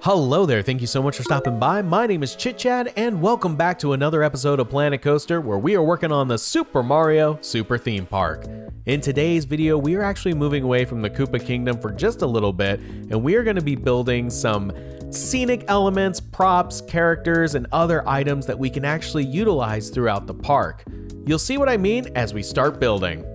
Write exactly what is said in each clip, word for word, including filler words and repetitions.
Hello there, thank you so much for stopping by. My name is Chit Chad, and welcome back to another episode of Planet Coaster, where we are working on the Super Mario Super Theme Park. In today's video, we are actually moving away from the Koopa Kingdom for just a little bit, and we are going to be building some scenic elements, props, characters, and other items that we can actually utilize throughout the park. You'll see what I mean as we start building.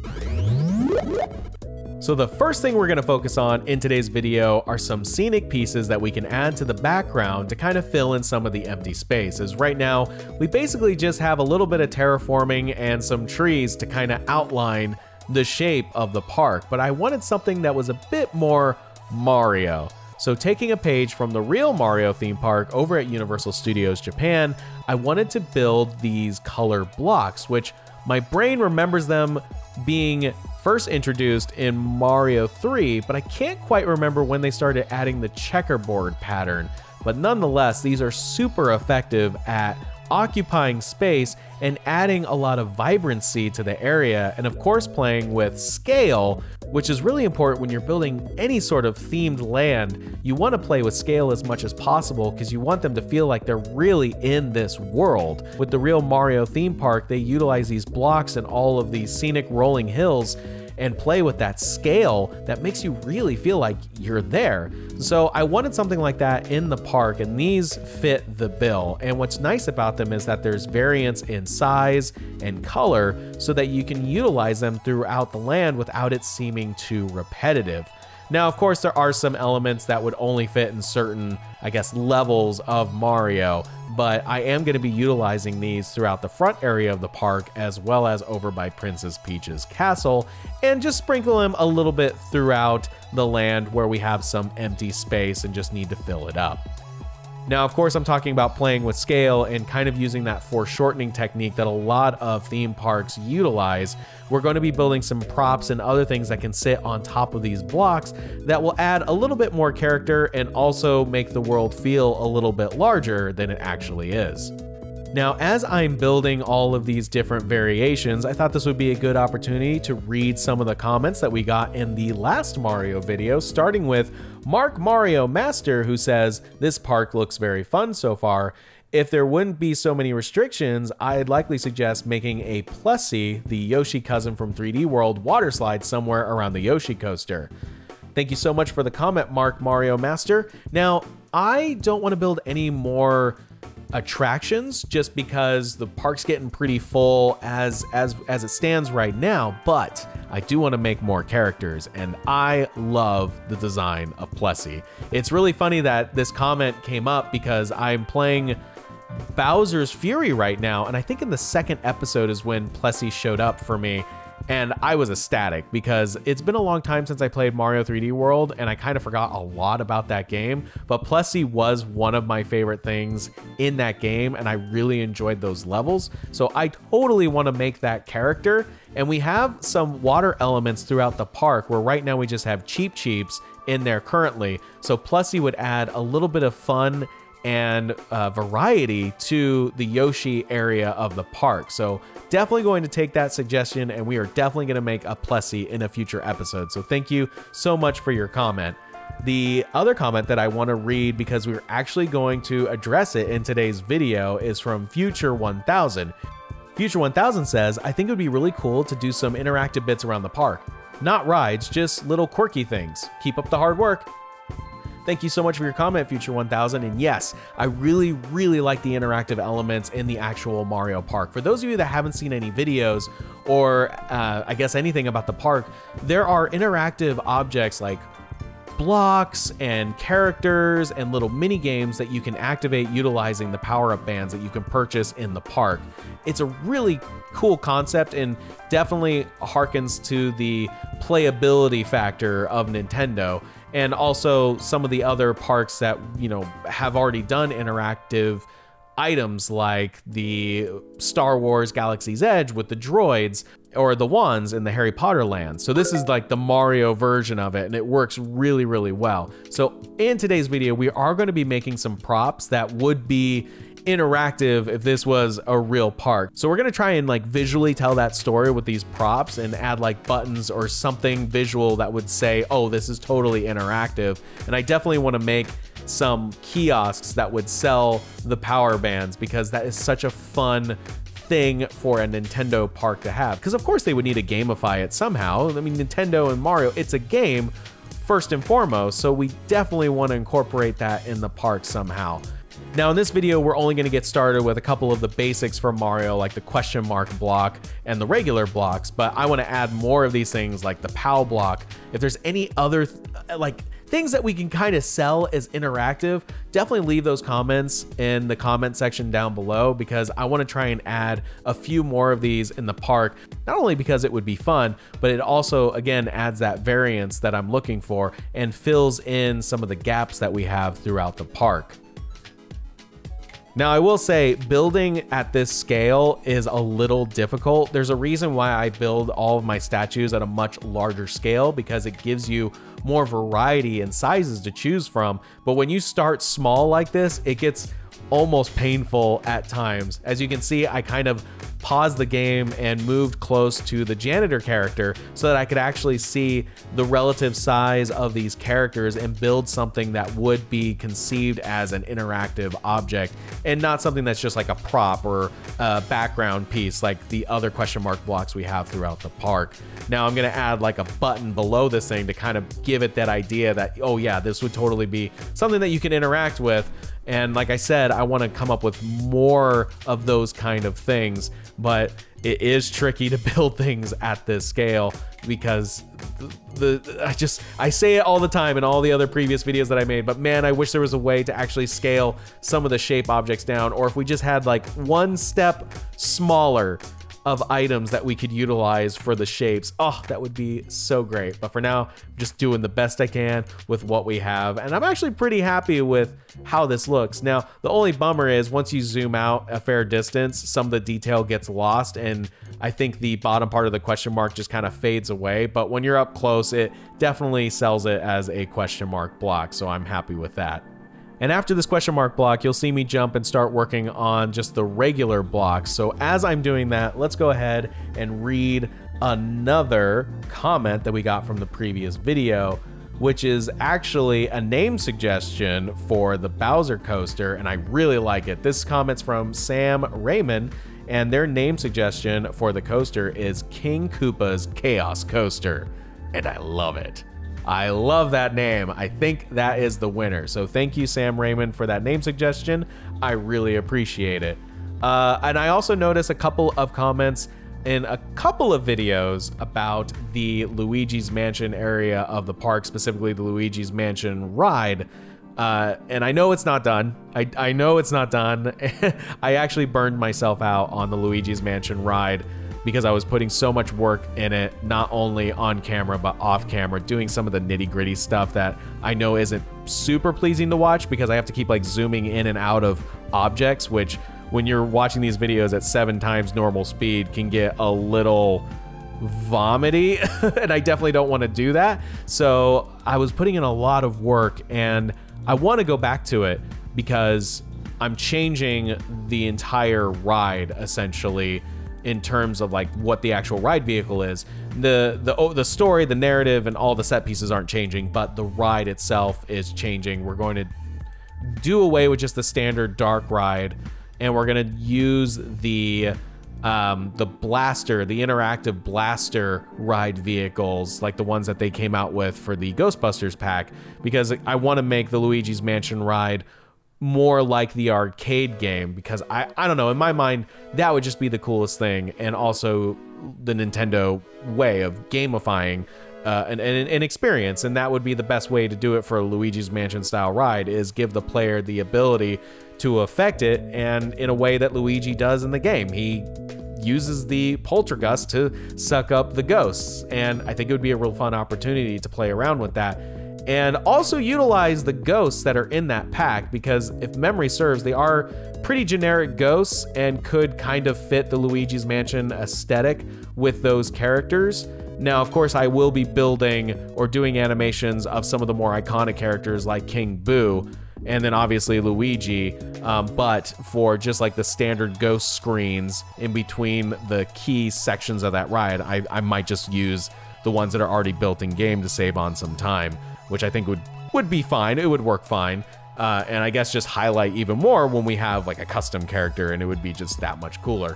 So the first thing we're going to focus on in today's video are some scenic pieces that we can add to the background to kind of fill in some of the empty space. As right now, we basically just have a little bit of terraforming and some trees to kind of outline the shape of the park, but I wanted something that was a bit more Mario. So taking a page from the real Mario theme park over at Universal Studios Japan, I wanted to build these color blocks, which my brain remembers them being first introduced in Mario three, but I can't quite remember when they started adding the checkerboard pattern. But nonetheless, these are super effective at occupying space and adding a lot of vibrancy to the area, and of course playing with scale, which is really important when you're building any sort of themed land. You want to play with scale as much as possible because you want them to feel like they're really in this world. With the real Mario theme park, they utilize these blocks and all of these scenic rolling hills and play with that scale that makes you really feel like you're there. So I wanted something like that in the park, and these fit the bill. And what's nice about them is that there's variance in size and color so that you can utilize them throughout the land without it seeming too repetitive. Now, of course, there are some elements that would only fit in certain, I guess, levels of Mario, but I am going to be utilizing these throughout the front area of the park as well as over by Princess Peach's castle, and just sprinkle them a little bit throughout the land where we have some empty space and just need to fill it up. Now, of course, I'm talking about playing with scale and kind of using that foreshortening technique that a lot of theme parks utilize. We're going to be building some props and other things that can sit on top of these blocks that will add a little bit more character and also make the world feel a little bit larger than it actually is. Now, as I'm building all of these different variations, I thought this would be a good opportunity to read some of the comments that we got in the last Mario video, starting with Mark Mario Master, who says, "This park looks very fun so far. If there wouldn't be so many restrictions, I'd likely suggest making a Plessie, the Yoshi cousin from three D World, water slide somewhere around the Yoshi coaster." Thank you so much for the comment, Mark Mario Master. Now, I don't want to build any more attractions just because the park's getting pretty full as as as it stands right now, but I do want to make more characters, and I love the design of Plessie. It's really funny that this comment came up because I'm playing Bowser's Fury right now, and I think in the second episode is when Plessie showed up for me, and I was ecstatic because it's been a long time since I played Mario three D World, and I kind of forgot a lot about that game, but Plessie was one of my favorite things in that game, and I really enjoyed those levels. So I totally want to make that character, and we have some water elements throughout the park where right now we just have Cheep Cheeps in there currently. So Plessie would add a little bit of fun and uh, variety to the Yoshi area of the park. So definitely going to take that suggestion, and we are definitely going to make a Plessie in a future episode. So thank you so much for your comment. The other comment that I want to read, because we're actually going to address it in today's video, is from Future one thousand. Future one thousand says, "I think it would be really cool to do some interactive bits around the park. Not rides, just little quirky things. Keep up the hard work." Thank you so much for your comment, Future one thousand. And yes, I really, really like the interactive elements in the actual Mario Park. For those of you that haven't seen any videos or uh, I guess anything about the park, there are interactive objects like blocks and characters and little mini games that you can activate utilizing the power-up bands that you can purchase in the park. It's a really cool concept and definitely harkens to the playability factor of Nintendo, and also some of the other parks that, you know, have already done interactive items like the Star Wars Galaxy's Edge with the droids, or the ones in the Harry Potter land. So this is like the Mario version of it, and it works really, really well. So in today's video, we are going to be making some props that would be interactive if this was a real park. So we're gonna try and like visually tell that story with these props and add like buttons or something visual that would say, oh, this is totally interactive. And I definitely want to make some kiosks that would sell the power bands, because that is such a fun thing for a Nintendo park to have. Because of course they would need to gamify it somehow. I mean, Nintendo and Mario, it's a game first and foremost, so we definitely want to incorporate that in the park somehow. Now in this video, we're only going to get started with a couple of the basics for Mario, like the question mark block and the regular blocks, but I want to add more of these things like the POW block. If there's any other th like things that we can kind of sell as interactive, definitely leave those comments in the comment section down below, because I want to try and add a few more of these in the park, not only because it would be fun, but it also, again, adds that variance that I'm looking for and fills in some of the gaps that we have throughout the park. Now, I will say building at this scale is a little difficult. There's a reason why I build all of my statues at a much larger scale, because it gives you more variety and sizes to choose from. But when you start small like this, it gets almost painful at times. As you can see, I kind of paused the game and moved close to the janitor character so that I could actually see the relative size of these characters and build something that would be conceived as an interactive object and not something that's just like a prop or a background piece like the other question mark blocks we have throughout the park. Now I'm gonna add like a button below this thing to kind of give it that idea that, oh yeah, this would totally be something that you can interact with. And like I said, I want to come up with more of those kind of things, but it is tricky to build things at this scale because the, the I just I say it all the time in all the other previous videos that I made, but man, I wish there was a way to actually scale some of the shape objects down, or if we just had like one step smaller of items that we could utilize for the shapes. Oh, that would be so great. But for now, I'm just doing the best I can with what we have. And I'm actually pretty happy with how this looks. Now, the only bummer is once you zoom out a fair distance, some of the detail gets lost. And I think the bottom part of the question mark just kind of fades away. But when you're up close, it definitely sells it as a question mark block. So I'm happy with that. And after this question mark block, you'll see me jump and start working on just the regular blocks. So as I'm doing that, let's go ahead and read another comment that we got from the previous video, which is actually a name suggestion for the Bowser coaster, and I really like it. This comment's from Sam Raymond, and their name suggestion for the coaster is King Koopa's Chaos Coaster, and I love it. I love that name. I think that is the winner. So thank you, Sam Raymond, for that name suggestion. I really appreciate it. Uh, and I also noticed a couple of comments in a couple of videos about the Luigi's Mansion area of the park, specifically the Luigi's Mansion ride. Uh, and I know it's not done. I, I know it's not done. I actually burned myself out on the Luigi's Mansion ride because I was putting so much work in it, not only on camera, but off camera, doing some of the nitty gritty stuff that I know isn't super pleasing to watch because I have to keep like zooming in and out of objects, which when you're watching these videos at seven times normal speed can get a little vomity, and I definitely don't want to do that. So I was putting in a lot of work, and I want to go back to it because I'm changing the entire ride essentially in terms of like what the actual ride vehicle is. The the oh, the story, the narrative, and all the set pieces aren't changing, but the ride itself is changing. We're going to do away with just the standard dark ride, and we're gonna use the um, the blaster, the interactive blaster ride vehicles, like the ones that they came out with for the Ghostbusters pack, because I want to make the Luigi's Mansion ride more like the arcade game, because I, I don't know, in my mind, that would just be the coolest thing, and also the Nintendo way of gamifying uh, an, an, an experience, and that would be the best way to do it for a Luigi's Mansion style ride, is give the player the ability to affect it, and in a way that Luigi does in the game. He uses the poltergust to suck up the ghosts, and I think it would be a real fun opportunity to play around with that. And also utilize the ghosts that are in that pack, because if memory serves, they are pretty generic ghosts and could kind of fit the Luigi's Mansion aesthetic with those characters. Now, of course, I will be building or doing animations of some of the more iconic characters like King Boo, and then obviously Luigi, um, but for just like the standard ghost screens in between the key sections of that ride, I, I might just use the ones that are already built in game to save on some time, which I think would would be fine. It would work fine. Uh, and I guess just highlight even more when we have like a custom character, and it would be just that much cooler.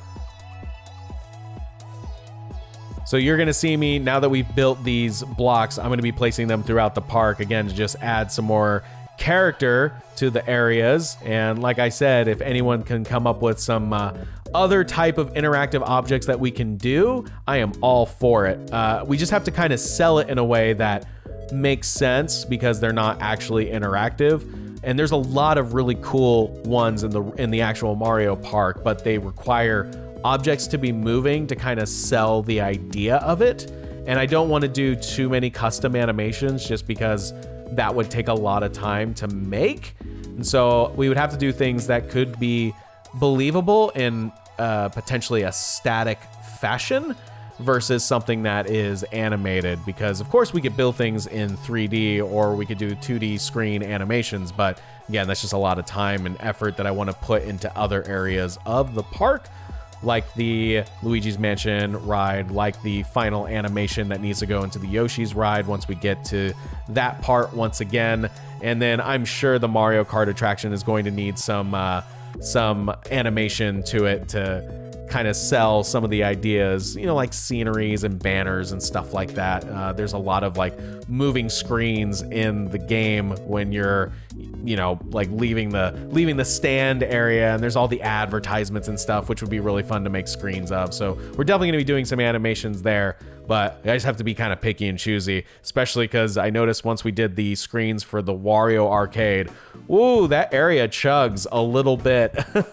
So you're gonna see me, now that we've built these blocks, I'm gonna be placing them throughout the park, again, to just add some more character to the areas. And like I said, if anyone can come up with some uh, other type of interactive objects that we can do, I am all for it. Uh, we just have to kind of sell it in a way that makes sense, because they're not actually interactive. And there's a lot of really cool ones in the in the actual Mario Park, but they require objects to be moving to kind of sell the idea of it. And I don't want to do too many custom animations, just because that would take a lot of time to make. And so we would have to do things that could be believable in uh, potentially a static fashion versus something that is animated, because of course we could build things in three D, or we could do two D screen animations, but again, that's just a lot of time and effort that I want to put into other areas of the park, like the Luigi's Mansion ride, like the final animation that needs to go into the Yoshi's ride once we get to that part once again. And then I'm sure the Mario Kart attraction is going to need some uh, some animation to it to kind of sell some of the ideas, you know, like sceneries and banners and stuff like that. Uh, there's a lot of like moving screens in the game when you're, you know, like leaving the leaving the stand area, and there's all the advertisements and stuff, which would be really fun to make screens of. So we're definitely gonna be doing some animations there, but I just have to be kind of picky and choosy, especially because I noticed once we did the screens for the Wario Arcade, ooh, that area chugs a little bit.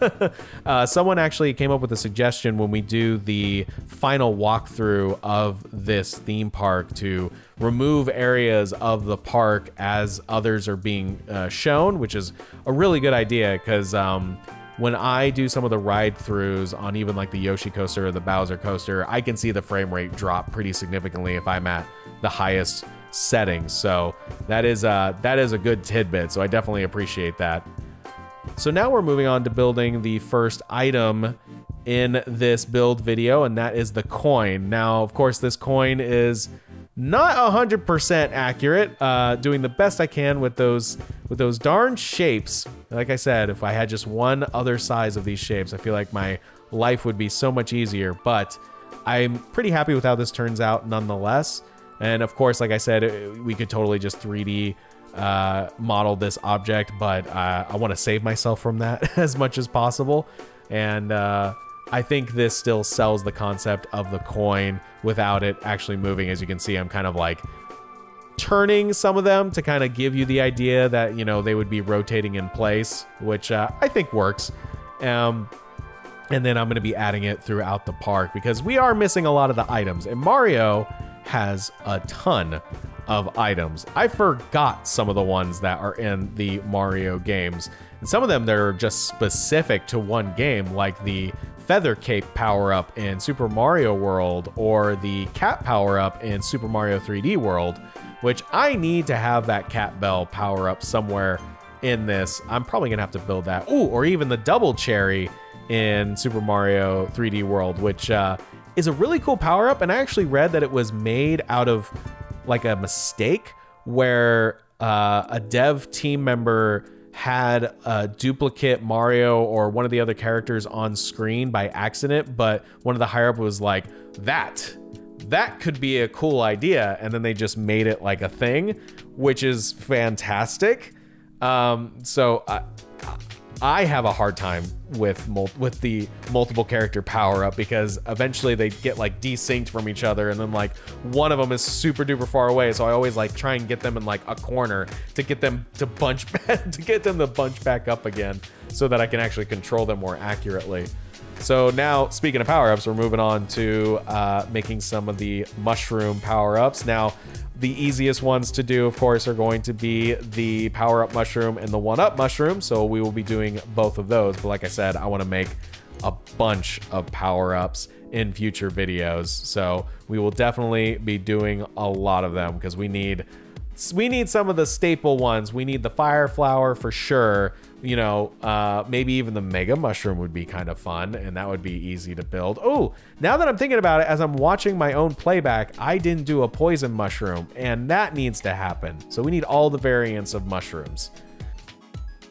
uh, someone actually came up with a suggestion when we do the final walkthrough of this theme park to remove areas of the park as others are being uh, shown, which is a really good idea, because um, when I do some of the ride throughs on even like the Yoshi coaster or the Bowser coaster, I can see the frame rate drop pretty significantly if I'm at the highest settings. So that is uh, that is a good tidbit. So I definitely appreciate that. So now we're moving on to building the first item in this build video, and that is the coin. Now, of course, this coin is not one hundred percent accurate, uh, doing the best I can with those with those darn shapes. Like I said, if I had just one other size of these shapes, I feel like my life would be so much easier, but I'm pretty happy with how this turns out nonetheless. And of course, like I said, we could totally just three D uh, model this object, but uh, I want to save myself from that as much as possible. And uh, I think this still sells the concept of the coin without it actually moving. As you can see, I'm kind of like turning some of them to kind of give you the idea that, you know, they would be rotating in place, which uh, I think works. Um, and then I'm going to be adding it throughout the park, because we are missing a lot of the items, and Mario has a ton of items. I forgot some of the ones that are in the Mario games, and some of them that are just specific to one game, like the Feather Cape power-up in Super Mario World, or the Cat power-up in Super Mario three D World, which I need to have that Cat Bell power-up somewhere in this. I'm probably gonna have to build that. Ooh, or even the Double Cherry in Super Mario three D World, which uh, is a really cool power-up, and I actually read that it was made out of like a mistake where uh, a dev team member had a duplicate Mario or one of the other characters on screen by accident, but one of the higher up was like, that, that could be a cool idea. And then they just made it like a thing, which is fantastic. Um, so I, I have a hard time with mul with the multiple character power up, because eventually they get like desynced from each other, and then like one of them is super duper far away. So I always like try and get them in like a corner to get them to bunch back, to get them to bunch back up again, so that I can actually control them more accurately. So now, speaking of power-ups, we're moving on to uh, making some of the mushroom power-ups. Now, the easiest ones to do, of course, are going to be the power-up mushroom and the one-up mushroom, so we will be doing both of those. But like I said, I want to make a bunch of power-ups in future videos, so we will definitely be doing a lot of them, because we need we need some of the staple ones. We need the fire flower for sure. You know, uh, maybe even the mega mushroom would be kind of fun, and that would be easy to build. Oh, now that I'm thinking about it, as I'm watching my own playback, I didn't do a poison mushroom, and that needs to happen. So we need all the variants of mushrooms.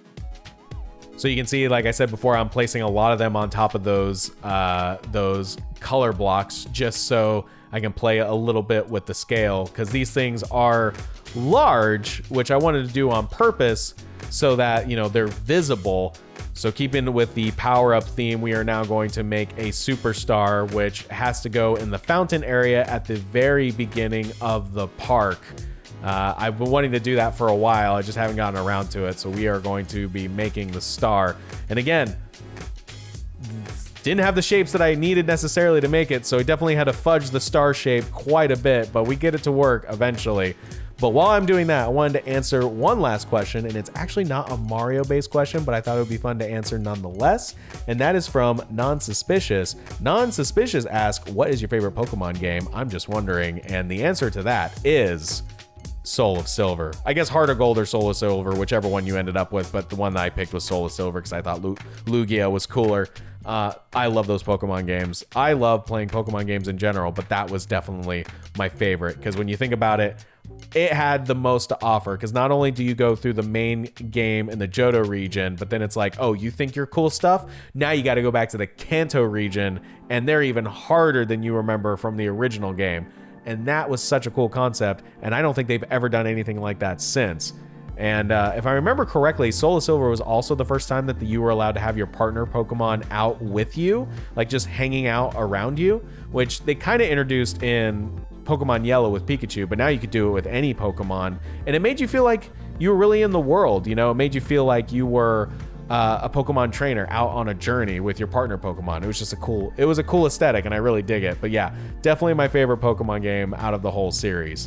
So you can see, like I said before, I'm placing a lot of them on top of those uh, those color blocks just so I can play a little bit with the scale, because these things are large, which I wanted to do on purpose so that, you know, they're visible. So keeping with the power-up theme, we are now going to make a superstar, which has to go in the fountain area at the very beginning of the park. Uh, I've been wanting to do that for a while. I just haven't gotten around to it. So we are going to be making the star. And again, didn't have the shapes that I needed necessarily to make it. So I definitely had to fudge the star shape quite a bit, but we get it to work eventually. But while I'm doing that, I wanted to answer one last question, and it's actually not a Mario-based question, but I thought it would be fun to answer nonetheless. And that is from Non-Suspicious. Non-Suspicious asks, what is your favorite Pokemon game? I'm just wondering. And the answer to that is Soul of Silver. I guess Heart of Gold or Soul of Silver, whichever one you ended up with, but the one that I picked was Soul of Silver because I thought Lu Lugia was cooler. Uh, I love those Pokemon games. I love playing Pokemon games in general, but that was definitely my favorite because when you think about it, it had the most to offer, because not only do you go through the main game in the Johto region, but then it's like, oh, you think you're cool stuff? Now you got to go back to the Kanto region, and they're even harder than you remember from the original game. And that was such a cool concept, and I don't think they've ever done anything like that since. And uh, if I remember correctly, Soul of Silver was also the first time that the, you were allowed to have your partner Pokemon out with you, like just hanging out around you, which they kind of introduced in Pokemon Yellow with Pikachu, but now you could do it with any Pokemon. And it made you feel like you were really in the world, you know? It made you feel like you were uh, a Pokemon trainer out on a journey with your partner Pokemon. It was just a cool, it was a cool aesthetic, and I really dig it. But yeah, definitely my favorite Pokemon game out of the whole series.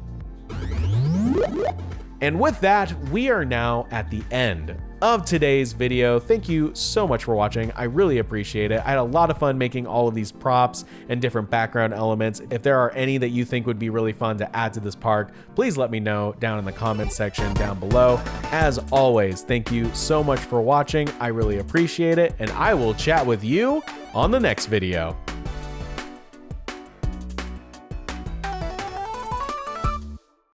And with that, we are now at the end of today's video. Thank you so much for watching. I really appreciate it. I had a lot of fun making all of these props and different background elements. If there are any that you think would be really fun to add to this park, please let me know down in the comments section down below. As always, thank you so much for watching. I really appreciate it, and I will chat with you on the next video.